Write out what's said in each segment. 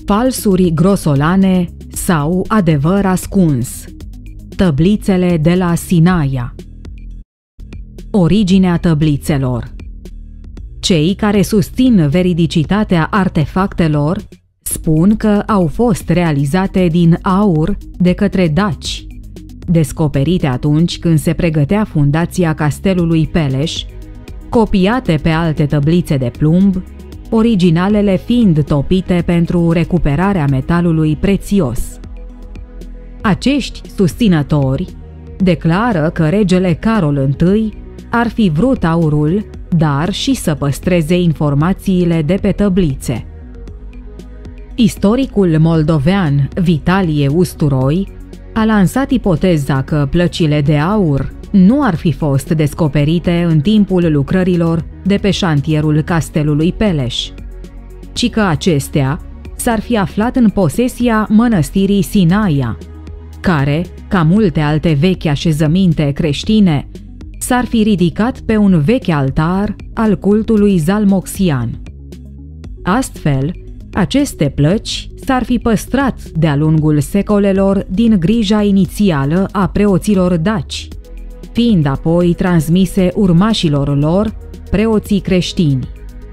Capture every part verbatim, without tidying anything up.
Falsuri grosolane sau adevăr ascuns. Tăblițele de la Sinaia. Originea tăblițelor. Cei care susțin veridicitatea artefactelor spun că au fost realizate din aur de către daci, descoperite atunci când se pregătea fundația castelului Peleș, copiate pe alte tăblițe de plumb, originalele fiind topite pentru recuperarea metalului prețios. Acești susținători declară că regele Carol I ar fi vrut aurul, dar și să păstreze informațiile de pe tăblițe. Istoricul moldovean Vitalie Usturoi a lansat ipoteza că plăcile de aur nu ar fi fost descoperite în timpul lucrărilor de pe șantierul castelului Peleș, ci că acestea s-ar fi aflat în posesia mănăstirii Sinaia, care, ca multe alte vechi așezăminte creștine, s-ar fi ridicat pe un vechi altar al cultului zalmoxian. Astfel, aceste plăci s-ar fi păstrat de-a lungul secolelor din grija inițială a preoților daci, fiind apoi transmise urmașilor lor, preoții creștini.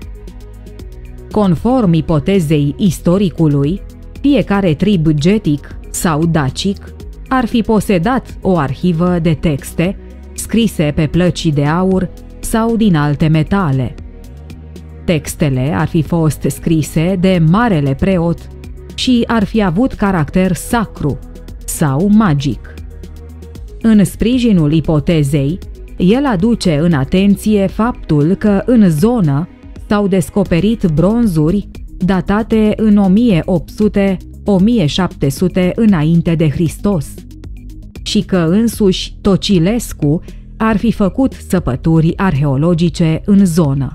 Conform ipotezei istoricului, fiecare trib getic sau dacic ar fi posedat o arhivă de texte scrise pe plăci de aur sau din alte metale. Textele ar fi fost scrise de marele preot și ar fi avut caracter sacru sau magic. În sprijinul ipotezei, el aduce în atenție faptul că în zonă s-au descoperit bronzuri datate în o mie opt sute - o mie șapte sute înainte de Hristos și că însuși Tocilescu ar fi făcut săpături arheologice în zonă.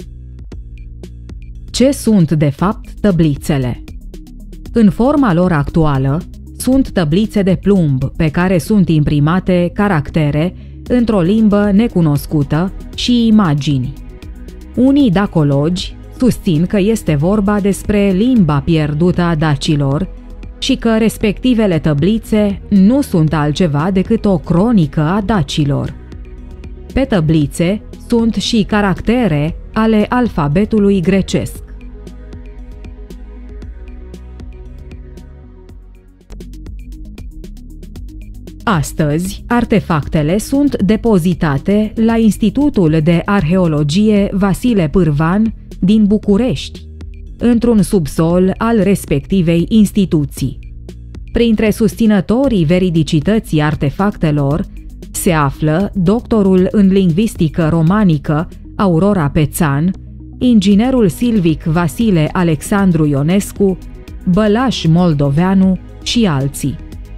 Ce sunt de fapt tăblițele? În forma lor actuală, sunt tăblițe de plumb pe care sunt imprimate caractere într-o limbă necunoscută și imagini. Unii dacologi susțin că este vorba despre limba pierdută a dacilor și că respectivele tăblițe nu sunt altceva decât o cronică a dacilor. Pe tăblițe sunt și caractere ale alfabetului grecesc. Astăzi, artefactele sunt depozitate la Institutul de Arheologie Vasile Pârvan din București, într-un subsol al respectivei instituții. Printre susținătorii veridicității artefactelor se află doctorul în lingvistică romanică Aurora Pețan, inginerul silvic Vasile Alexandru Ionescu, Bălaș Moldoveanu și alții.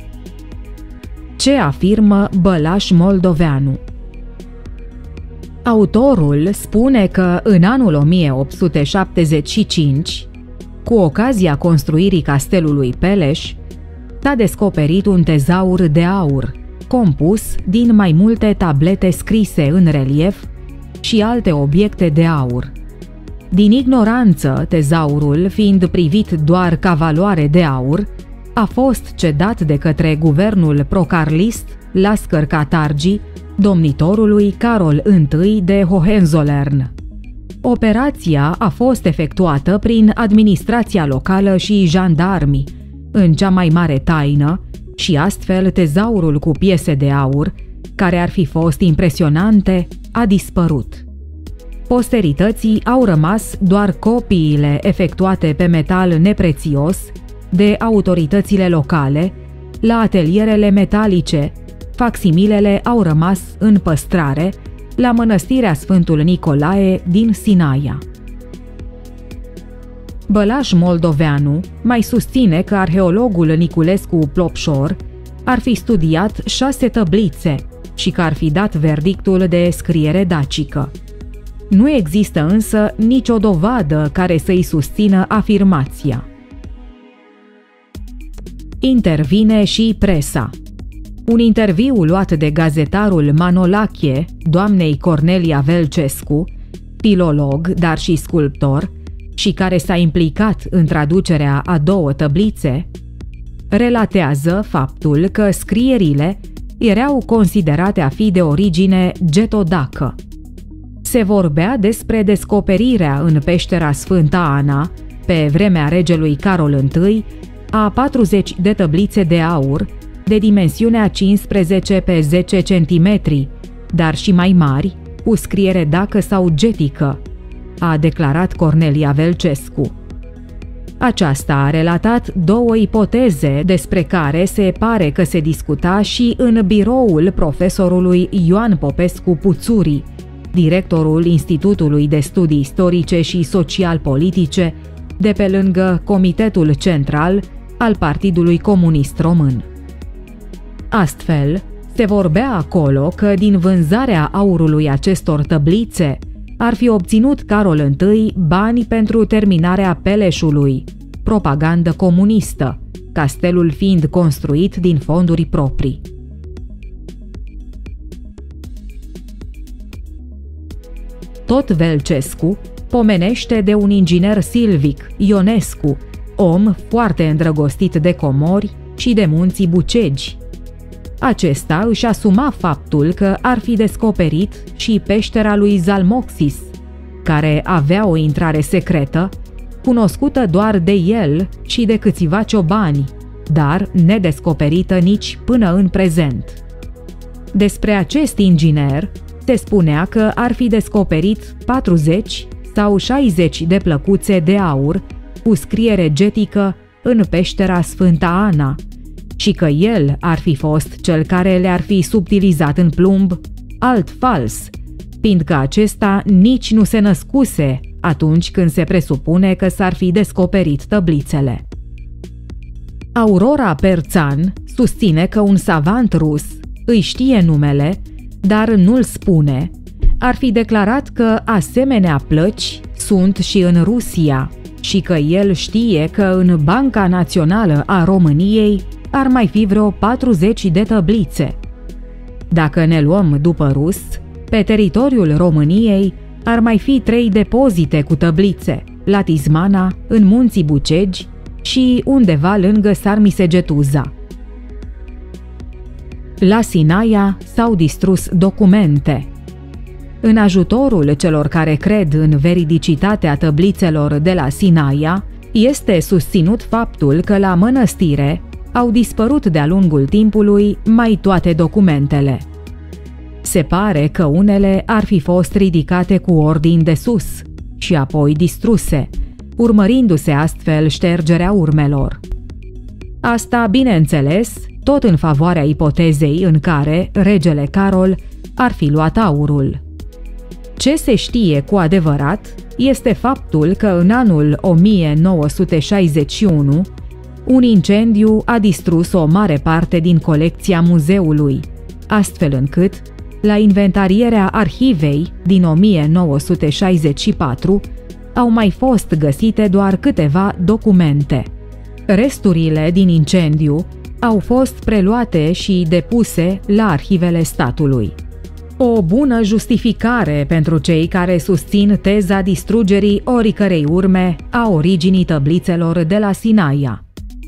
Ce afirmă Bălaș Moldoveanu? Autorul spune că în anul o mie opt sute șaptezeci și cinci, cu ocazia construirii castelului Peleș, s-a descoperit un tezaur de aur, compus din mai multe tablete scrise în relief și alte obiecte de aur. Din ignoranță, tezaurul, fiind privit doar ca valoare de aur, a fost cedat de către guvernul procarlist Lascăr Catargi, domnitorului Carol I de Hohenzollern. Operația a fost efectuată prin administrația locală și jandarmi, în cea mai mare taină, și astfel tezaurul cu piese de aur, care ar fi fost impresionante, a dispărut. Posterității au rămas doar copiile efectuate pe metal neprețios de autoritățile locale, la atelierele metalice. Facsimilele au rămas în păstrare la mănăstirea Sfântul Nicolae din Sinaia. Bălaș Moldoveanu mai susține că arheologul Niculescu Plopșor ar fi studiat șase tăblițe și că ar fi dat verdictul de scriere dacică. Nu există însă nicio dovadă care să-i susțină afirmația. Intervine și presa. Un interviu luat de gazetarul Manolache, doamnei Cornelia Velcescu, filolog, dar și sculptor, și care s-a implicat în traducerea a două tăblițe, relatează faptul că scrierile erau considerate a fi de origine getodacă. Se vorbea despre descoperirea în peștera Sfânta Ana, pe vremea regelui Carol I, a patruzeci de tăblițe de aur, de dimensiunea cincisprezece pe zece centimetri, dar și mai mari, cu scriere dacă sau getică, a declarat Cornelia Velcescu. Aceasta a relatat două ipoteze despre care se pare că se discuta și în biroul profesorului Ioan Popescu Puțuri, directorul Institutului de Studii Istorice și Social-Politice de pe lângă Comitetul Central al Partidului Comunist Român. Astfel, se vorbea acolo că din vânzarea aurului acestor tăblițe ar fi obținut Carol I bani pentru terminarea Peleșului, propagandă comunistă, castelul fiind construit din fonduri proprii. Tot Velcescu pomenește de un inginer silvic, Ionescu, om foarte îndrăgostit de comori și de munții Bucegi. Acesta își asuma faptul că ar fi descoperit și peștera lui Zalmoxis, care avea o intrare secretă, cunoscută doar de el și de câțiva ciobani, dar nedescoperită nici până în prezent. Despre acest inginer se spunea că ar fi descoperit patruzeci sau șaizeci de plăcuțe de aur cu scriere getică în peștera Sfânta Ana și că el ar fi fost cel care le-ar fi subtilizat în plumb, alt fals, fiindcă acesta nici nu se născuse atunci când se presupune că s-ar fi descoperit tăblițele. Aurora Perțan susține că un savant rus îi știe numele, dar nu-l spune, ar fi declarat că asemenea plăci sunt și în Rusia și că el știe că în Banca Națională a României ar mai fi vreo patruzeci de tăblițe. Dacă ne luăm după rus, pe teritoriul României ar mai fi trei depozite cu tăblițe, la Tizmana, în munții Bucegi și undeva lângă Sarmisegetuza. La Sinaia s-au distrus documente. În ajutorul celor care cred în veridicitatea tăblițelor de la Sinaia, este susținut faptul că la mănăstire au dispărut de-a lungul timpului mai toate documentele. Se pare că unele ar fi fost ridicate cu ordin de sus și apoi distruse, urmărindu-se astfel ștergerea urmelor. Asta, bineînțeles, tot în favoarea ipotezei în care regele Carol ar fi luat aurul. Ce se știe cu adevărat este faptul că în anul o mie nouă sute șaizeci și unu un incendiu a distrus o mare parte din colecția muzeului, astfel încât, la inventarierea arhivei din o mie nouă sute șaizeci și patru, au mai fost găsite doar câteva documente. Resturile din incendiu au fost preluate și depuse la arhivele statului. O bună justificare pentru cei care susțin teza distrugerii oricărei urme a originii tăblițelor de la Sinaia.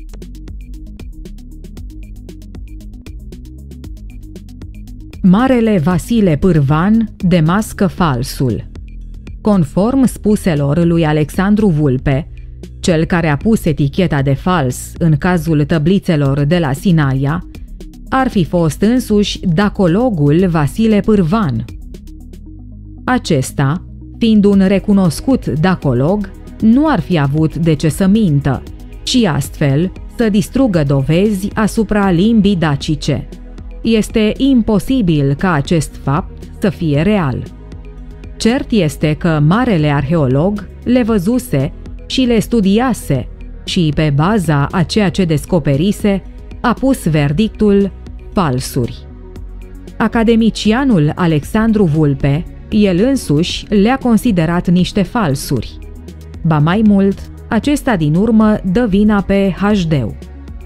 Marele Vasile Pârvan demască falsul. Conform spuselor lui Alexandru Vulpe, cel care a pus eticheta de fals în cazul tăblițelor de la Sinaia, ar fi fost însuși dacologul Vasile Pârvan. Acesta, fiind un recunoscut dacolog, nu ar fi avut de ce să mintă, ci astfel să distrugă dovezi asupra limbii dacice. Este imposibil ca acest fapt să fie real. Cert este că marele arheolog le văzuse și le studiase și, pe baza a ceea ce descoperise, a pus verdictul falsuri. Academicianul Alexandru Vulpe, el însuși le-a considerat niște falsuri. Ba mai mult, acesta din urmă dă vina pe Hașdeu.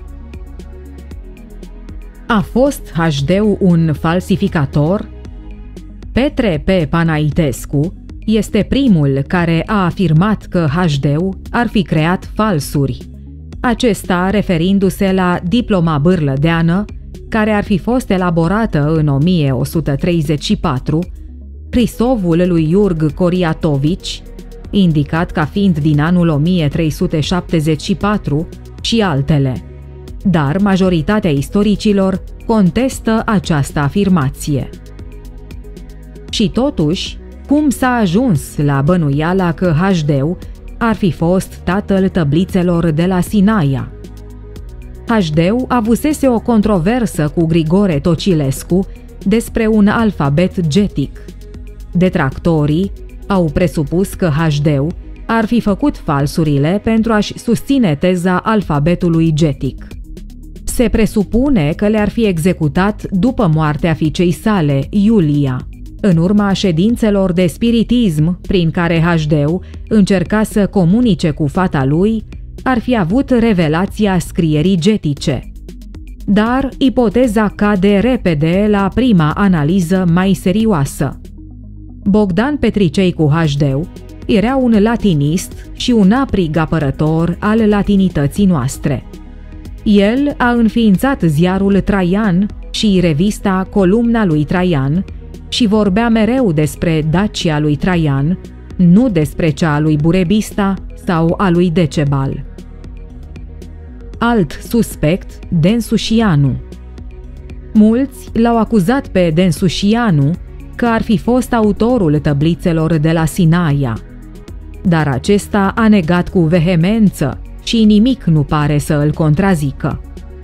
A fost Hașdeu un falsificator? Petre P. Panaitescu este primul care a afirmat că H D-ul ar fi creat falsuri, acesta referindu-se la diploma bârlădeană, care ar fi fost elaborată în o mie o sută treizeci și patru, Hrisovul lui Iurg Coriatovici, indicat ca fiind din anul o mie trei sute șaptezeci și patru, și altele. Dar majoritatea istoricilor contestă această afirmație. Și totuși, cum s-a ajuns la bănuiala că H D-ul ar fi fost tatăl tăblițelor de la Sinaia? H D-ul avusese o controversă cu Grigore Tocilescu despre un alfabet getic. Detractorii au presupus că H D-ul ar fi făcut falsurile pentru a-și susține teza alfabetului getic. Se presupune că le-ar fi executat după moartea fiicei sale, Iulia, în urma ședințelor de spiritism prin care H D-ul încerca să comunice cu fata lui, ar fi avut revelația scrierii getice. Dar ipoteza cade repede la prima analiză mai serioasă. Bogdan Petricei cu H D-ul era un latinist și un aprig apărător al latinității noastre. El a înființat ziarul Traian și revista Columna lui Traian și vorbea mereu despre Dacia lui Traian, nu despre cea a lui Burebista sau a lui Decebal. Alt suspect, Densușianu. Mulți l-au acuzat pe Densușianu că ar fi fost autorul tăblițelor de la Sinaia, dar acesta a negat cu vehemență și nimic nu pare să îl contrazică.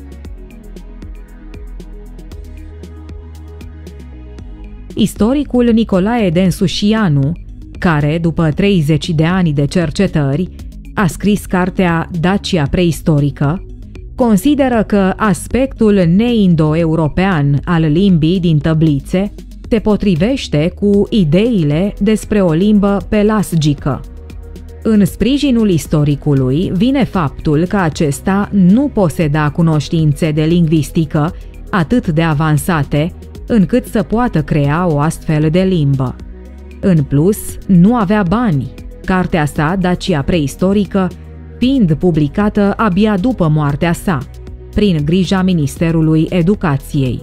Istoricul Nicolae Densușianu, care, după treizeci de ani de cercetări, a scris cartea Dacia preistorică, consideră că aspectul neindo-european al limbii din tăblițe se potrivește cu ideile despre o limbă pelasgică. În sprijinul istoricului vine faptul că acesta nu poseda cunoștințe de lingvistică atât de avansate încât să poată crea o astfel de limbă. În plus, nu avea bani, cartea sa, Dacia preistorică, fiind publicată abia după moartea sa, prin grija Ministerului Educației.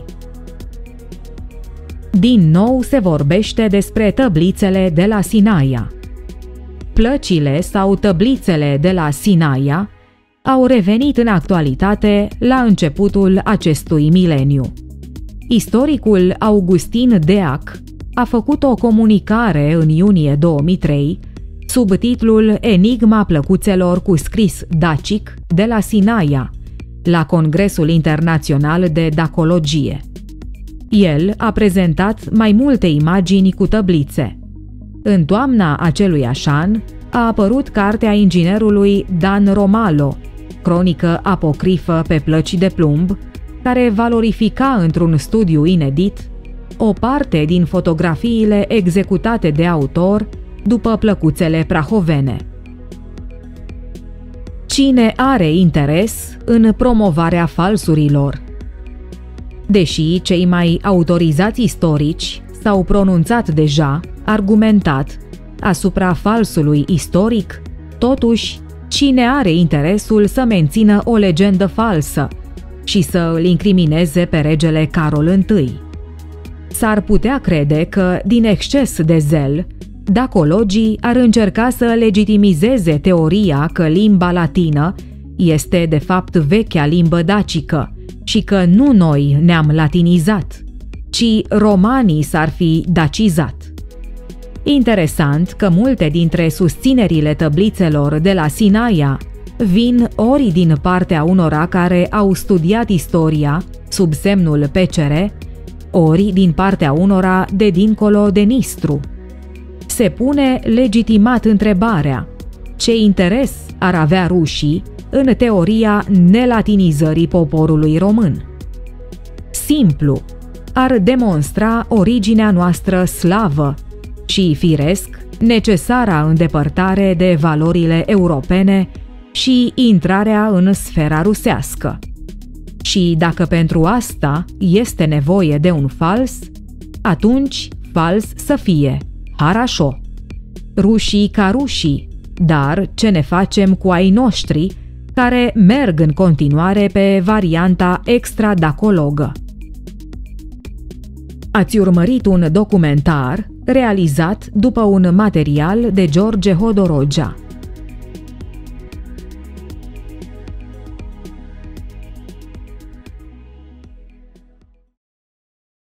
Din nou se vorbește despre tăblițele de la Sinaia. Plăcile sau tăblițele de la Sinaia au revenit în actualitate la începutul acestui mileniu. Istoricul Augustin Deac a făcut o comunicare în iunie două mii trei sub titlul Enigma plăcuțelor cu scris dacic de la Sinaia, la Congresul Internațional de Dacologie. El a prezentat mai multe imagini cu tăblițe. În toamna aceluiași an a apărut cartea inginerului Dan Romalo, cronică apocrifă pe plăci de plumb, care valorifica într-un studiu inedit o parte din fotografiile executate de autor după plăcuțele prahovene. Cine are interes în promovarea falsurilor? Deși cei mai autorizați istorici s-au pronunțat deja, argumentat, asupra falsului istoric, totuși, cine are interesul să mențină o legendă falsă și să îl incrimineze pe regele Carol întâi? S-ar putea crede că, din exces de zel, dacologii ar încerca să legitimizeze teoria că limba latină este de fapt vechea limbă dacică și că nu noi ne-am latinizat, ci romanii s-ar fi dacizat. Interesant că multe dintre susținerile tăblițelor de la Sinaia vin ori din partea unora care au studiat istoria sub semnul pecere, ori din partea unora de dincolo de Nistru. Se pune legitimat întrebarea: ce interes ar avea rușii în teoria nelatinizării poporului român? Simplu, ar demonstra originea noastră slavă și, firesc, necesara îndepărtare de valorile europene și intrarea în sfera rusească. Și dacă pentru asta este nevoie de un fals, atunci fals să fie, harașo. rușii ca rușii, dar ce ne facem cu ai noștri care merg în continuare pe varianta extradacologă? Ați urmărit un documentar realizat după un material de George Hodorogea.